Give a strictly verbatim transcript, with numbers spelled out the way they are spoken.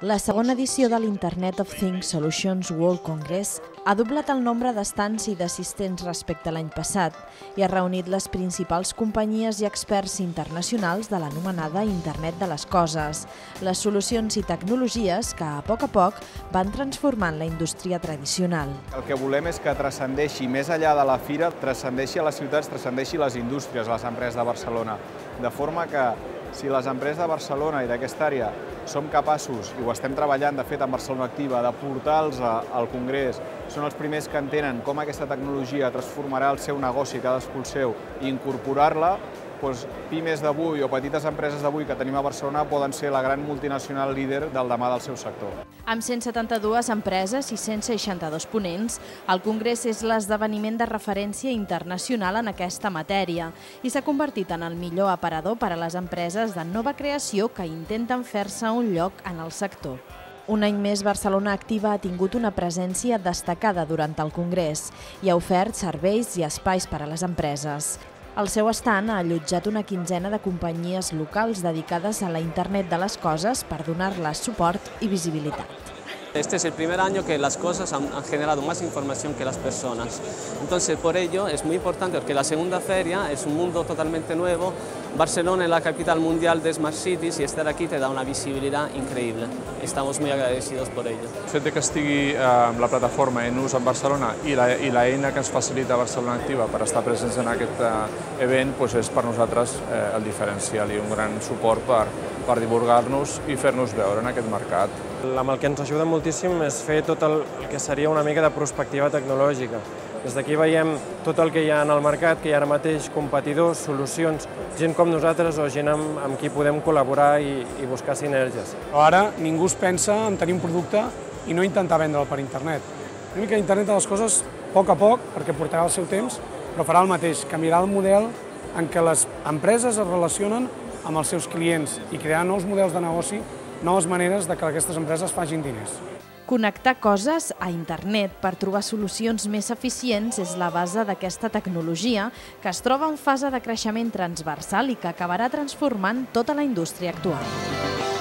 La segona edició de l'Internet of Things Solutions World Congress ha doblat el nombre d'estants i d'assistents respecte a l'any passat i ha reunit les principals companyies i experts internacionals de l'anomenada Internet de les Coses, les solucions i tecnologies que, a poc a poc, van transformant la indústria tradicional. El que volem és que transcendeixi més enllà de la fira, transcendeixi a les ciutats, transcendeixi les indústries, les empreses de Barcelona, de forma que si les empreses de Barcelona i d'aquesta àrea som capaços, i ho estem treballant de fet en Barcelona Activa, de portar-los al Congrés, són els primers que entenen com aquesta tecnologia transformarà el seu negoci, cadascú el seu, i incorporar-la, doncs pimes d'avui o petites empreses d'avui que tenim a Barcelona poden ser la gran multinacional líder del demà del seu sector. Amb cent setanta-dues empreses i cent seixanta-dos ponents, el Congrés és l'esdeveniment de referència internacional en aquesta matèria i s'ha convertit en el millor aparador per a les empreses de nova creació que intenten fer-se un lloc en el sector. Un any més, Barcelona Activa ha tingut una presència destacada durant el Congrés i ha ofert serveis i espais per a les empreses. El seu estand ha allotjat una quinzena de companyies locals dedicades a la Internet de les Coses per donar-les suport i visibilitat. Este es el primer año que las cosas han, han generado más información que las personas. Entonces, por ello es muy importante porque la segunda feria es un mundo totalmente nuevo. Barcelona es la capital mundial de Smart Cities y estar aquí te da una visibilidad increíble. Estamos muy agradecidos por ello. El fet que estigui eh, la plataforma en ús en Barcelona i la, i la eina que ens facilita Barcelona Activa per estar presents en aquest eh, event doncs és per nosaltres eh, el diferencial i un gran suport per, per divulgar-nos i fer-nos veure en aquest mercat. Amb el que ens ajuda moltíssim és fer tot el que seria una mica de prospectiva tecnològica. Des d'aquí veiem tot el que hi ha en el mercat, que hi ha ara mateix competidors, solucions, gent com nosaltres o gent amb, amb qui podem col·laborar i, i buscar sinergies. Ara ningú es pensa en tenir un producte i no intentar vendre'l per internet. Una mica internet de les coses, a poc a poc, perquè portarà el seu temps, però farà el mateix, canviarà el model en què les empreses es relacionen amb els seus clients i crearà nous models de negoci, noves maneres de que aquestes empreses facin diners. Connectar coses a internet per trobar solucions més eficients és la base d'aquesta tecnologia que es troba en fase de creixement transversal i que acabarà transformant tota la indústria actual.